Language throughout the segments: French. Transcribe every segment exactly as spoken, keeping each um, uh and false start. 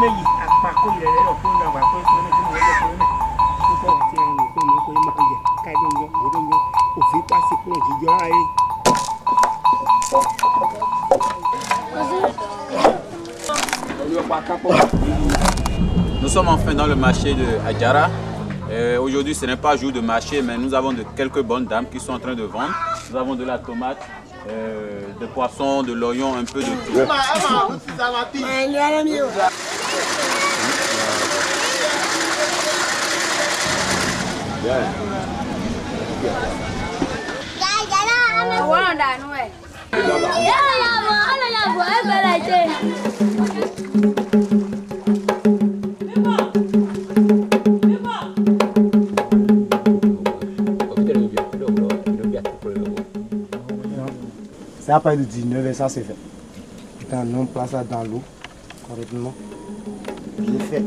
Nous sommes enfin dans le marché de Adjara. Euh, Aujourd'hui, ce n'est pas jour de marché, mais nous avons de quelques bonnes dames qui sont en train de vendre. Nous avons de la tomate, euh, des poissons, de l'oignon, un peu de tout. Ça après le dix-neuf heures, ça c'est fait. Quand on place ça dans l'eau, correctement, bien fait.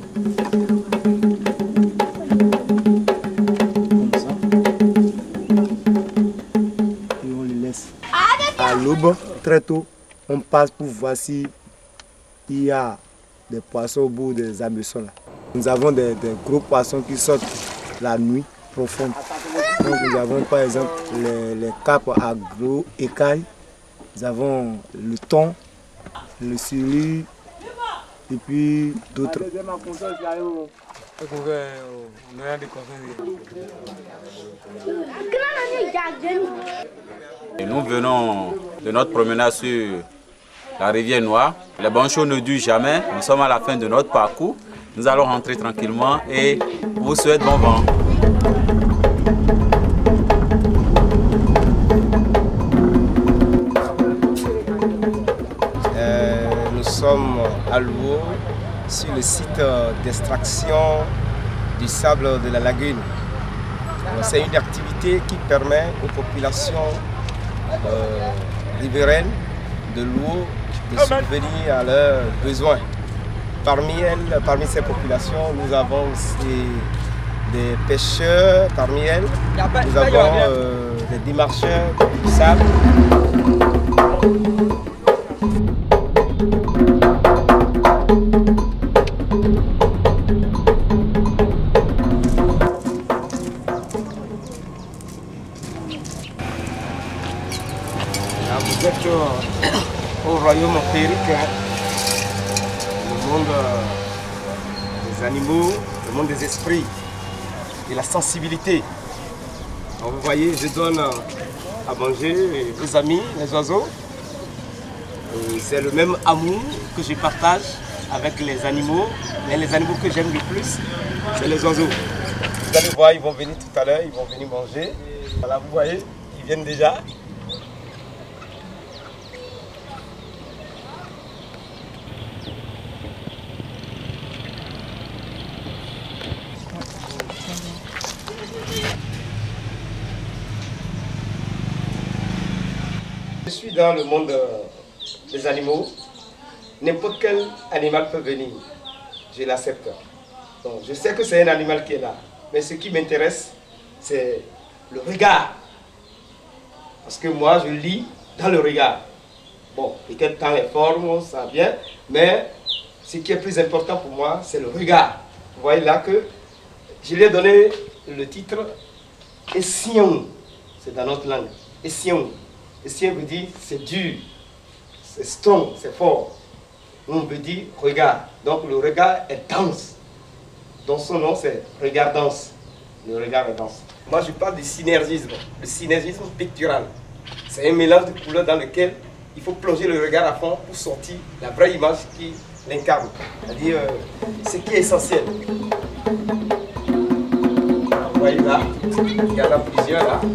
Comme ça. Et on les laisse. À l'aube, très tôt, on passe pour voir si il y a des poissons au bout des hameçons là. Nous avons des, des gros poissons qui sortent la nuit profonde. Donc nous avons par exemple les, les capes à gros écailles, nous avons le thon, le siri et puis d'autres. Et nous venons de notre promenade sur la rivière Noire. Les bonnes choses ne durent jamais. Nous sommes à la fin de notre parcours. Nous allons rentrer tranquillement et on vous souhaite bon vent. Euh, nous sommes à Louo sur le site d'extraction du sable de la lagune. C'est une activité qui permet aux populations euh, riveraines de Louo de subvenir à leurs besoins. Parmi elles, parmi ces populations, nous avons aussi des pêcheurs, parmi elles, nous avons euh, des démarcheurs du sable. Vous êtes au, au royaume féerique, le monde des animaux, le monde des esprits et la sensibilité. Donc vous voyez, je donne à manger aux amis, les oiseaux. C'est le même amour que je partage avec les animaux, mais les animaux que j'aime le plus, c'est les oiseaux. Vous allez voir, ils vont venir tout à l'heure, ils vont venir manger. Voilà, vous voyez, ils viennent déjà. Je suis dans le monde des animaux. N'importe quel animal peut venir. Je l'accepte. Donc, je sais que c'est un animal qui est là. Mais ce qui m'intéresse, c'est le regard. Parce que moi, je lis dans le regard. Bon, peut-être dans les formes, ça vient. Mais ce qui est plus important pour moi, c'est le regard. Vous voyez là que je lui ai donné le titre Ession. C'est dans notre langue. Ession. Ession veut dire c'est dur, c'est strong, c'est fort. Nous on veut dire regard. Donc le regard est dense. Donc son nom c'est regard dense. Le regard est dense. Moi je parle du synergisme, le synergisme pictural. C'est un mélange de couleurs dans lequel il faut plonger le regard à fond pour sortir la vraie image qui l'incarne. C'est-à-dire euh, ce qui est essentiel. Vous voyez là, il y en a plusieurs là.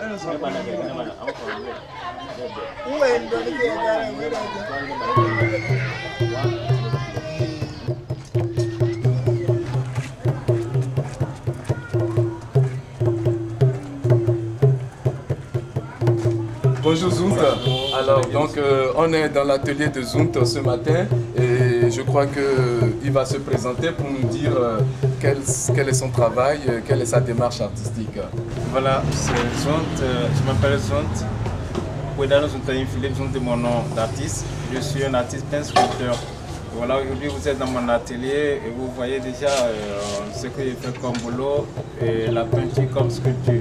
Bonjour Zunt. Alors donc euh, on est dans l'atelier de Zunt ce matin et je crois qu'il va se présenter pour nous dire euh, quel, quel est son travail, euh, quelle est sa démarche artistique. Voilà, c'est Zunt, euh, je m'appelle Zunt. Ouedano Zuntaïn Philippe, Zunt est mon nom d'artiste. Je suis un artiste un sculpteur. Voilà, aujourd'hui vous êtes dans mon atelier et vous voyez déjà euh, ce que je fais comme boulot et la peinture comme sculpture.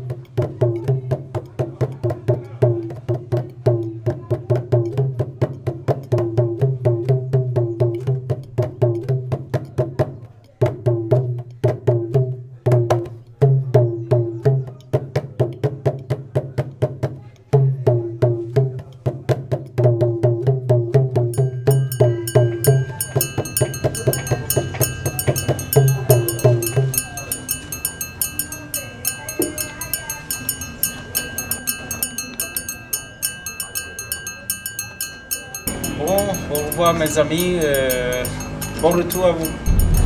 Bon, au revoir mes amis, euh, bon retour à vous.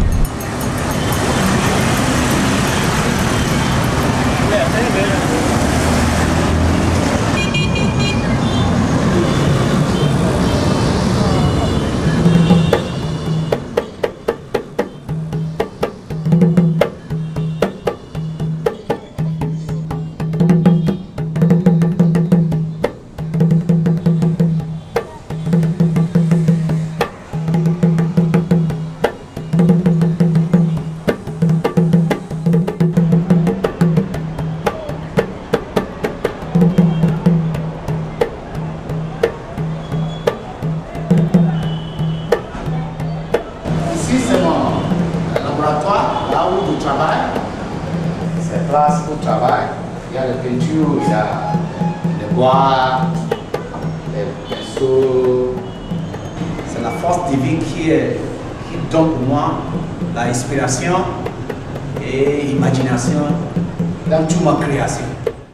Là où je travaille, c'est place où je travaille. Il y a les peintures, il y a les bois, les pinceaux. C'est la force divine qui, est, qui donne pour moi l'inspiration et l'imagination dans toute ma création.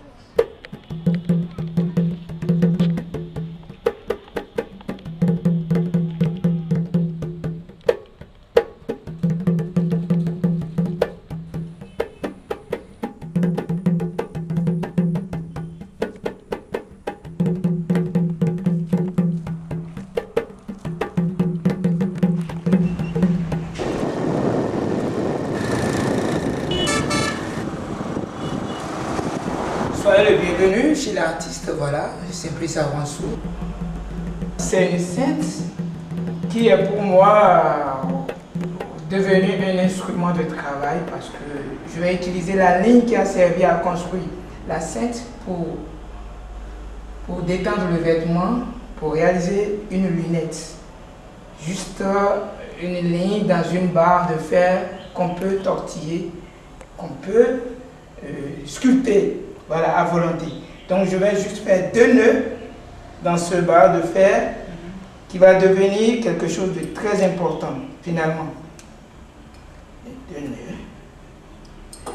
Soyez le bienvenu chez l'artiste, voilà, Simplice Awansou. C'est une sainte qui est pour moi devenue un instrument de travail parce que je vais utiliser la ligne qui a servi à construire la sainte pour, pour détendre le vêtement, pour réaliser une lunette. Juste une ligne dans une barre de fer qu'on peut tortiller, qu'on peut euh, sculpter. Voilà, à volonté. Donc je vais juste faire deux nœuds dans ce barre de fer qui va devenir quelque chose de très important finalement. Deux nœuds.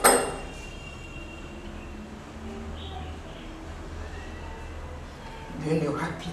Deux nœuds rapides.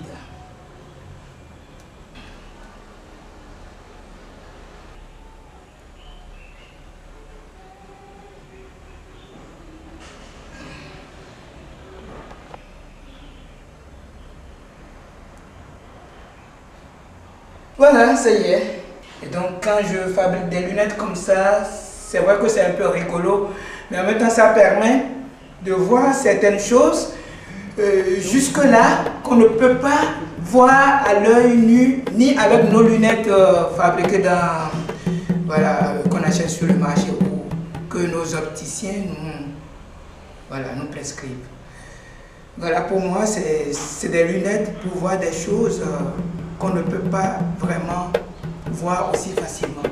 Voilà, ça y est. Et donc quand je fabrique des lunettes comme ça, c'est vrai que c'est un peu rigolo, mais en même temps ça permet de voir certaines choses euh, jusque-là qu'on ne peut pas voir à l'œil nu, ni avec nos lunettes euh, fabriquées dans, voilà, qu'on achète sur le marché ou que nos opticiens nous, voilà, nous prescrivent. Voilà, pour moi, c'est des lunettes pour voir des choses euh, qu'on ne peut pas vraiment voir aussi facilement.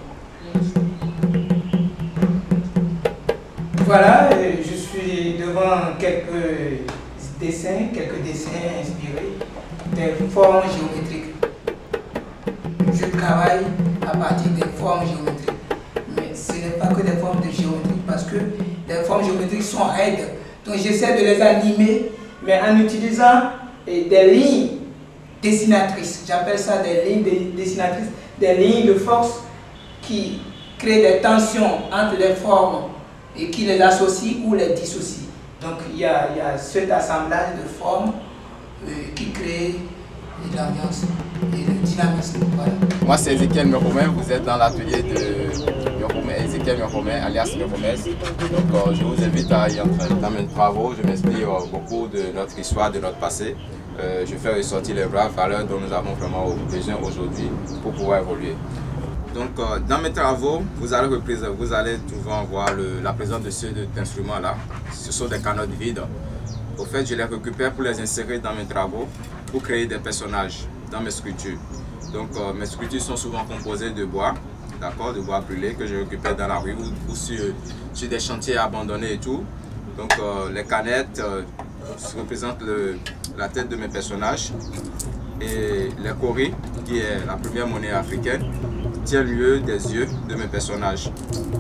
Voilà, je suis devant quelques dessins, quelques dessins inspirés des formes géométriques. Je travaille à partir des formes géométriques. Mais ce n'est pas que des formes de géométrie, parce que les formes géométriques sont raides. Donc j'essaie de les animer, mais en utilisant eh, des lignes dessinatrices. J'appelle ça des lignes dessinatrices, des lignes de force qui créent des tensions entre les formes et qui les associent ou les dissocient. Donc il y a, il y a cet assemblage de formes euh, qui crée l'ambiance et le dynamisme. Voilà. Moi c'est Ezekiel Muromé, vous êtes dans l'atelier de Muromé, Ezekiel Muromé, alias Muromé. Donc euh, je vous invite à y entrer dans mes travaux, je m'explique euh, beaucoup de notre histoire, de notre passé. Euh, je fais ressortir les vraies valeurs dont nous avons vraiment besoin aujourd'hui pour pouvoir évoluer. Donc euh, dans mes travaux, vous allez, vous allez souvent voir le, la présence de ces instruments-là. Ce sont des canottes vides. Au fait, je les récupère pour les insérer dans mes travaux, pour créer des personnages dans mes sculptures. Donc euh, mes sculptures sont souvent composées de bois, d'accord, de bois brûlé que je récupère dans la rue ou, ou sur, sur des chantiers abandonnés et tout. Donc euh, les canettes euh, représentent le, la tête de mes personnages et les kauris, qui est la première monnaie africaine, tient lieu des yeux de mes personnages.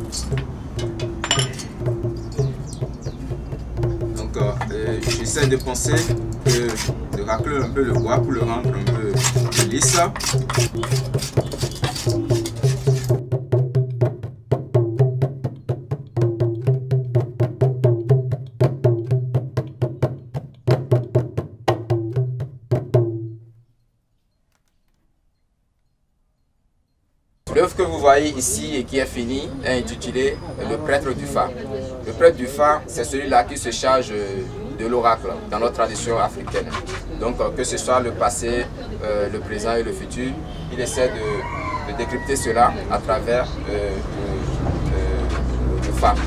Donc euh, j'essaie de penser, de, de racler un peu le bois pour le rendre un peu lisse. L'œuvre que vous voyez ici et qui est finie est intitulée Le prêtre du Fa. Le prêtre du Fa, c'est celui-là qui se charge de l'oracle dans notre tradition africaine. Donc que ce soit le passé, euh, le présent et le futur, il essaie de, de décrypter cela à travers euh, le, le, le Fa.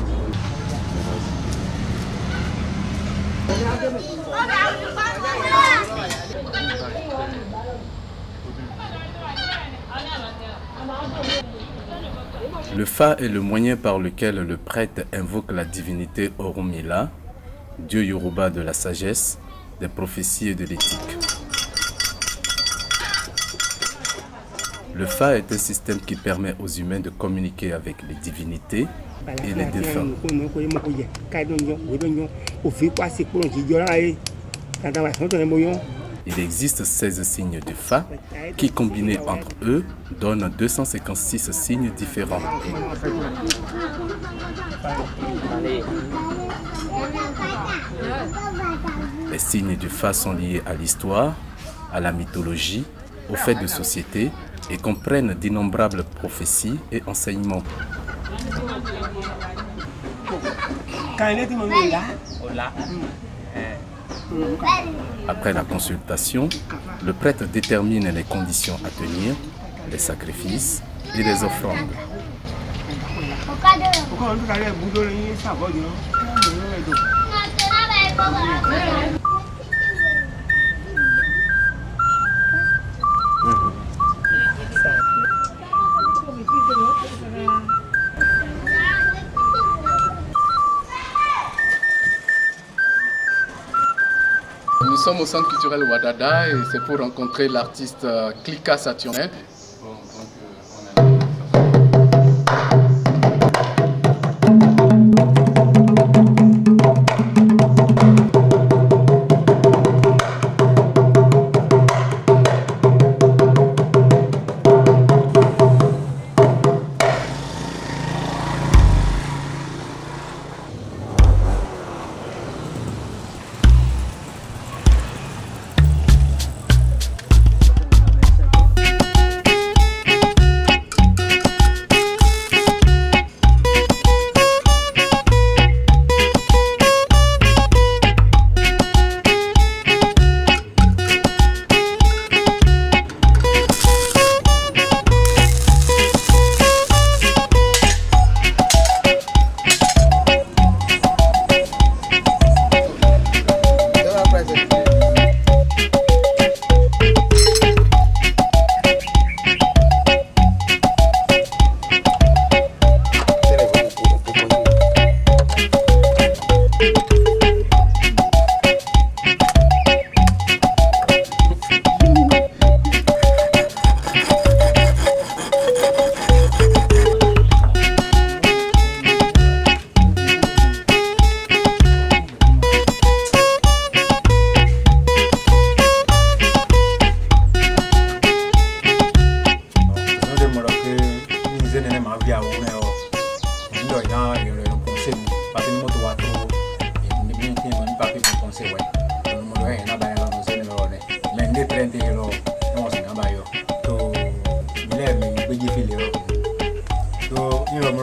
Le Fa est le moyen par lequel le prêtre invoque la divinité Orunmila, dieu Yoruba de la sagesse, des prophéties et de l'éthique. Le Fa est un système qui permet aux humains de communiquer avec les divinités et les défunts. Il existe seize signes du Fa qui, combinés entre eux, donnent deux cent cinquante-six signes différents. Les signes du Fa sont liés à l'histoire, à la mythologie, aux faits de société et comprennent d'innombrables prophéties et enseignements. Après la consultation, le prêtre détermine les conditions à tenir, les sacrifices et les offrandes. Nous sommes au Centre culturel Wadada et c'est pour rencontrer l'artiste Clika Saturnin.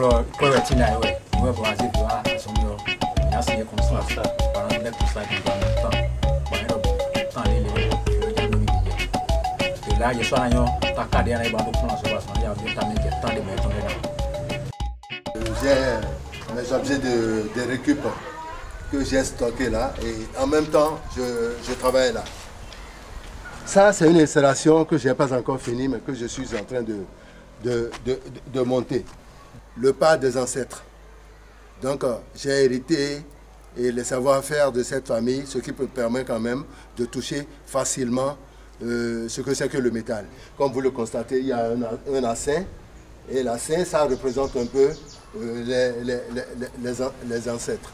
alors pour le tina ouais ouais pour aller voir son yo il a signé comme ça par un mec pour ça qui va en temps bon alors temps les les je vais nous dire et là il y a ça yo ta cadre là il va pour plan sur ça il y a bien ta mec temps de mettre là j'ai mes objets de de récup que j'ai stocké là et en même temps je je travaille là. Ça c'est une installation que j'ai pas encore finie mais que je suis en train de De, de, de monter le pas des ancêtres. Donc euh, j'ai hérité et le savoir-faire de cette famille, ce qui me permet quand même de toucher facilement euh, ce que c'est que le métal. Comme vous le constatez, il y a un, un assin et l'assin, ça représente un peu euh, les, les, les, les, les ancêtres.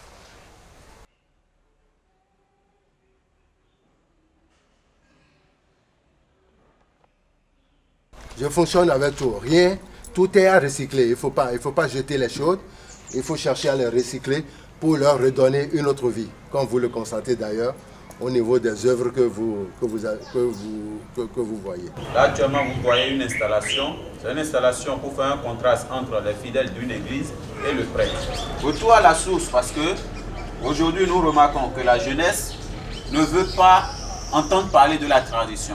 Je fonctionne avec tout, rien, tout est à recycler. Il ne faut pas, il faut pas jeter les choses, il faut chercher à les recycler pour leur redonner une autre vie. Comme vous le constatez d'ailleurs au niveau des œuvres que vous, que vous, que vous, que, que vous voyez. Là actuellement vous voyez une installation, c'est une installation pour faire un contraste entre les fidèles d'une église et le prêtre. Retour à la source parce que aujourd'hui nous remarquons que la jeunesse ne veut pas entendre parler de la tradition.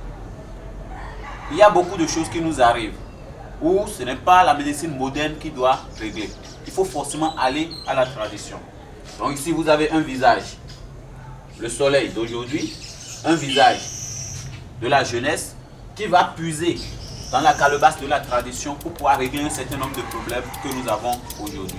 Il y a beaucoup de choses qui nous arrivent où ce n'est pas la médecine moderne qui doit régler. Il faut forcément aller à la tradition. Donc ici vous avez un visage, le soleil d'aujourd'hui, un visage de la jeunesse qui va puiser dans la calebasse de la tradition pour pouvoir régler un certain nombre de problèmes que nous avons aujourd'hui.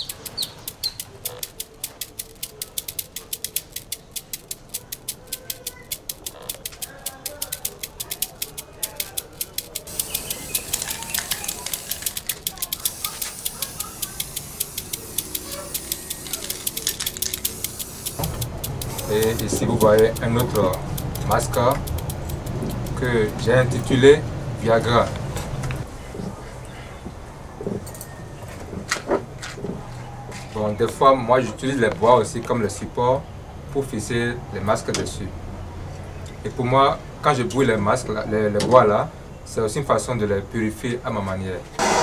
Et ici vous voyez un autre masque que j'ai intitulé Viagra. Bon, des fois moi j'utilise les bois aussi comme le support pour fixer les masques dessus. Et pour moi, quand je brûle les masques, les, les bois là, c'est aussi une façon de les purifier à ma manière.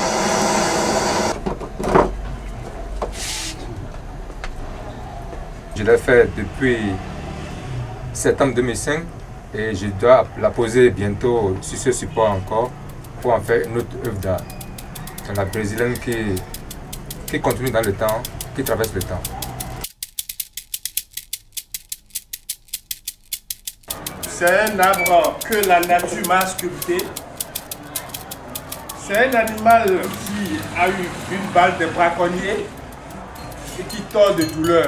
Je l'ai fait depuis septembre deux mille cinq et je dois la poser bientôt sur ce support encore pour en faire une autre œuvre d'art. C'est la brésilienne qui, qui continue dans le temps, qui traverse le temps. C'est un arbre que la nature m'a sculpté. C'est un animal qui a eu une balle de braconnier et qui tord de douleur.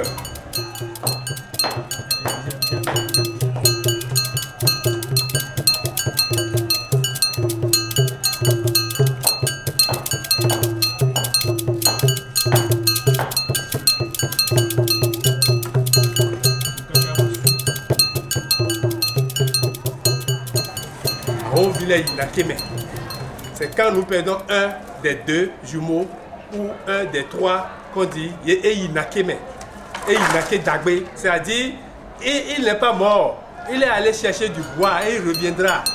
C'est quand nous perdons un des deux jumeaux ou un des trois qu'on dit et il n'a qu'aimé. Et il n'a que Dagbe, c'est-à-dire il n'est pas mort, il est allé chercher du bois et il reviendra.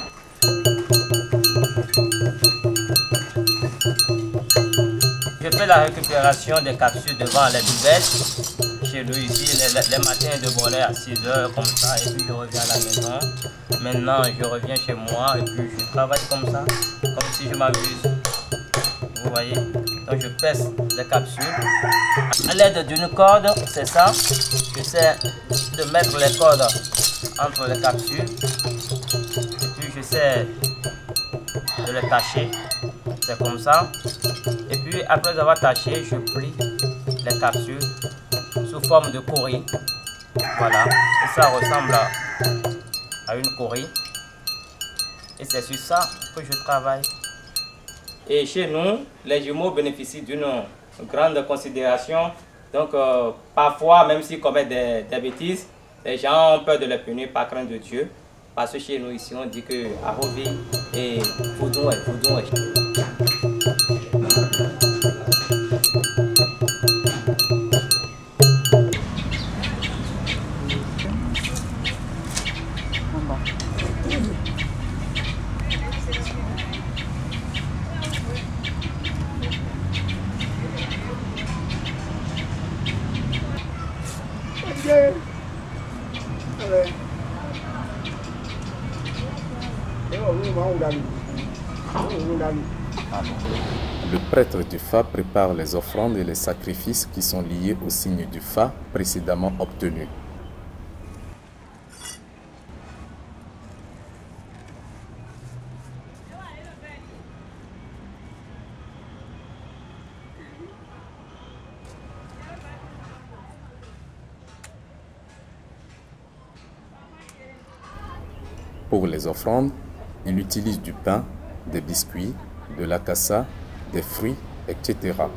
Je fais la récupération des capsules devant les buvettes. Chez nous ici, les, les matins de bonheur à six heures comme ça, et puis je reviens à la maison. Maintenant, je reviens chez moi et puis je travaille comme ça, comme si je m'amuse. Vous voyez? Donc je pèse les capsules. À l'aide d'une corde, c'est ça. J'essaie de mettre les cordes entre les capsules. Et puis j'essaie de les tâcher. C'est comme ça. Et puis après avoir taché, je plie les capsules sous forme de courrier. Voilà. Et ça ressemble à, à une courrier. Et c'est sur ça que je travaille. Et chez nous, les jumeaux bénéficient d'une grande considération. Donc euh, parfois, même s'ils commettent des, des bêtises, les gens ont peur de les punir par crainte de Dieu. Parce que chez nous ici, on dit que Arovi et Foudon et Foudon est. Le prêtre du Fa prépare les offrandes et les sacrifices qui sont liés au signe du Fa précédemment obtenu. Pour les offrandes, il utilise du pain, des biscuits, de la cassa, des fruits, et cetera.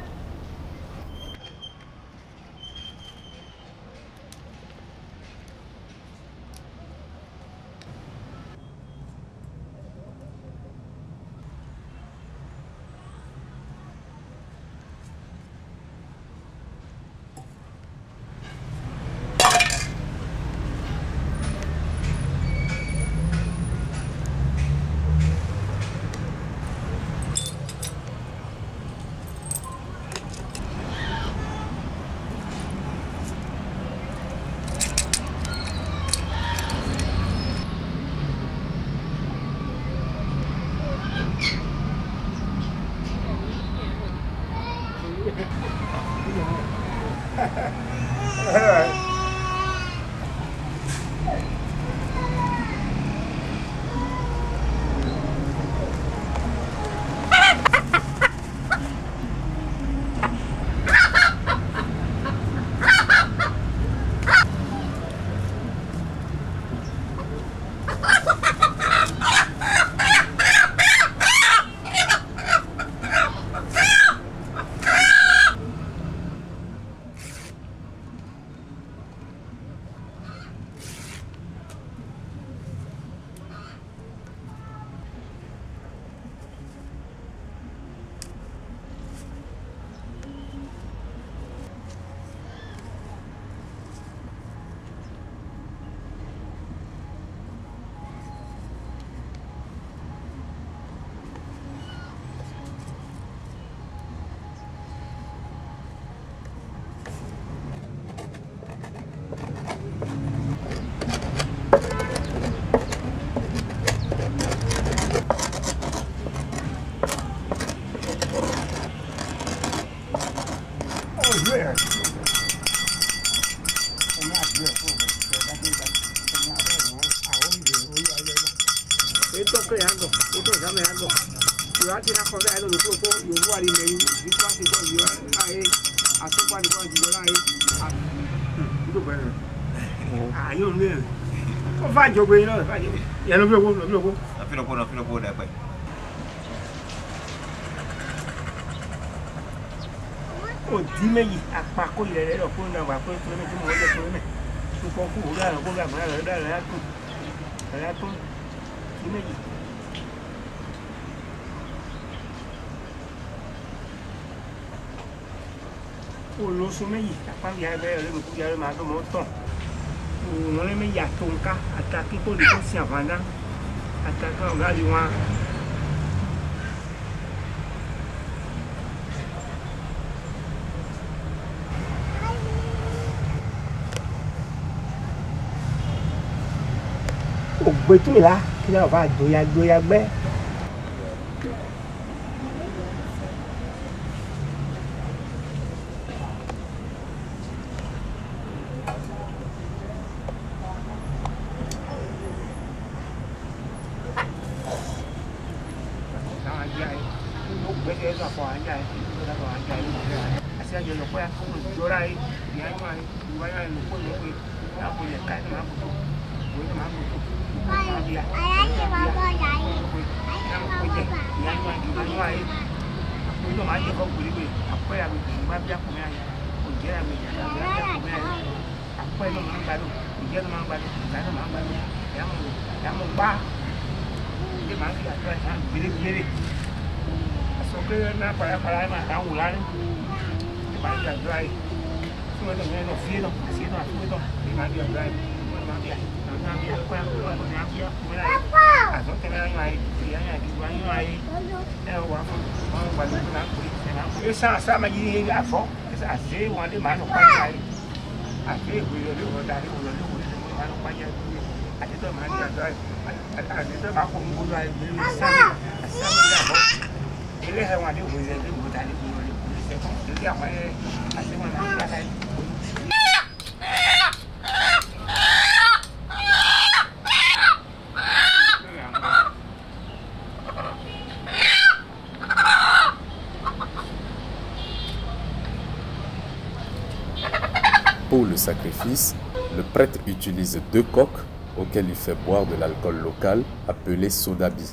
Olóso méjì àpáǹdì abẹ́rẹ́ rẹ̀ ló kú yàrá máa tó mọ́ tán òun lé méjì àtòǹká àtàkì tó lè tó sí àfàndá àtàkì ọ̀gá lè wọn. Ògbétúmìlá kí náà bá dòyà dòyà gbẹ́. Esa sama yi afọ esa ase wọn de ma no pa ya yi ase ìwé lórí wọn darí wọn lórí wọn ma no pa ya àti tó ma ní àjọ Pour le sacrifice, le prêtre utilise deux coques auxquelles il fait boire de l'alcool local appelé sodabi.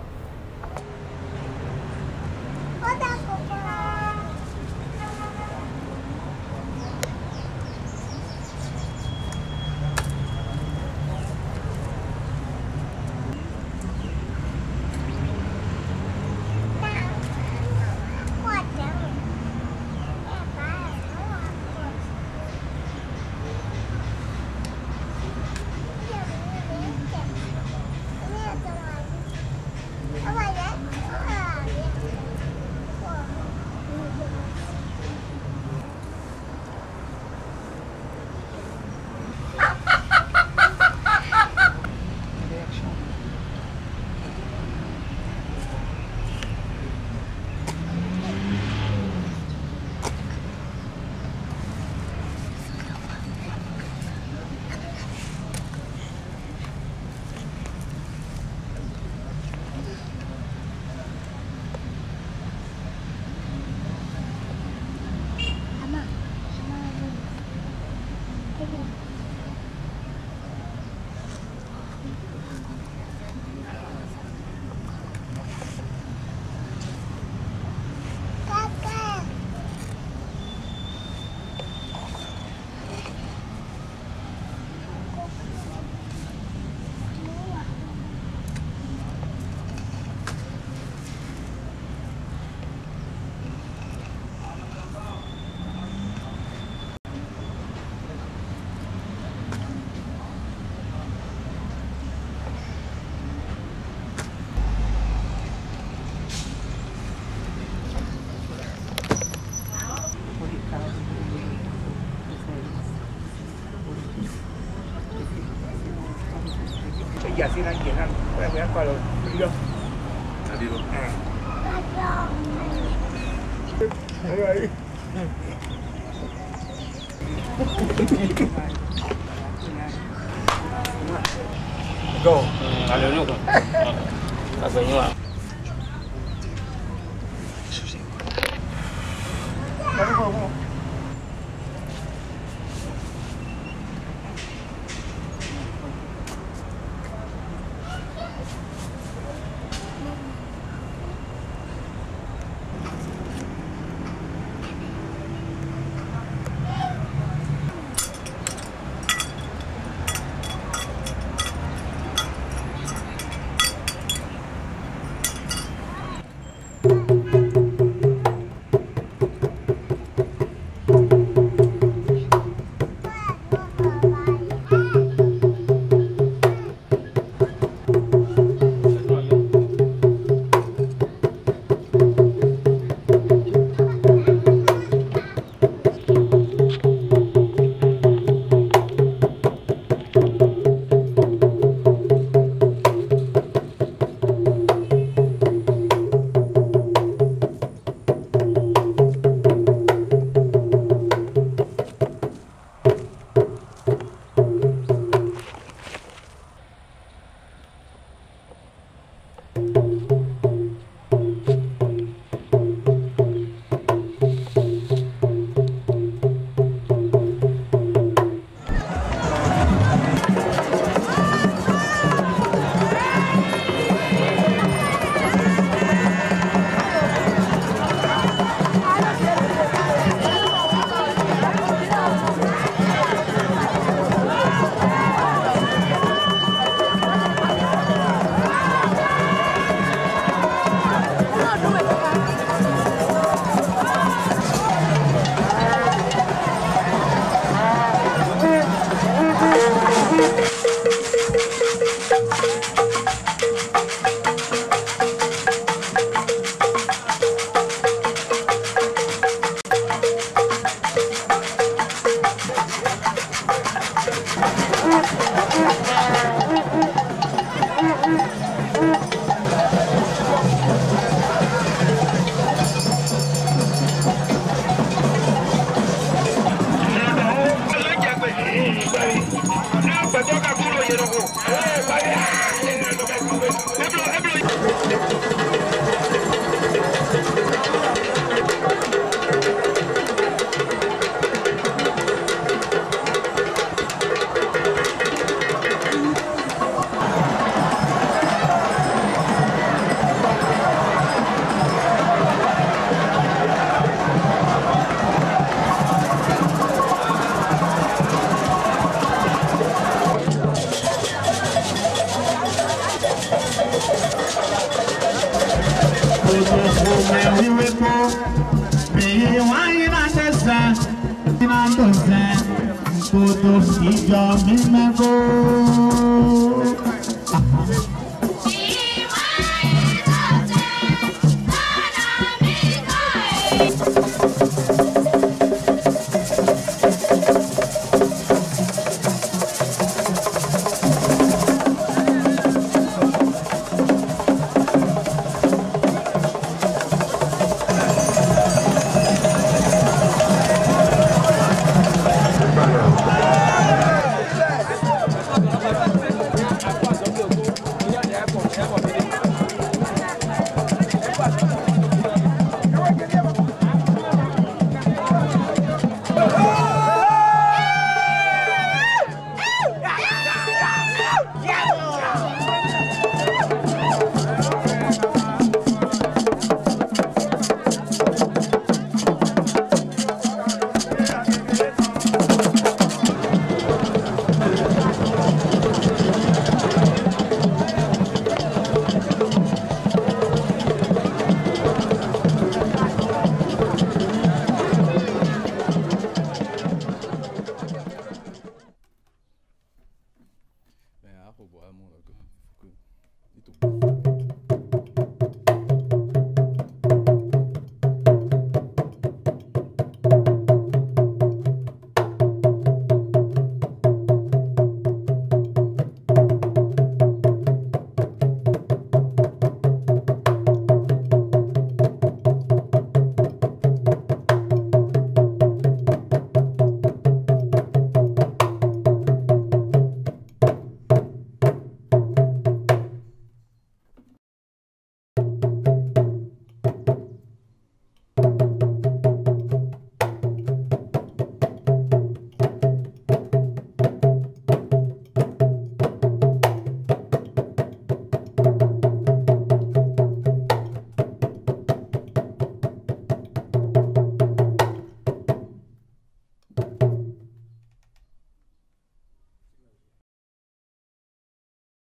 Así la llenan, voy a para los fríos. Ahí, ahí. Go. Allez, nous. Ah, ben, nous. Todo filho me levou.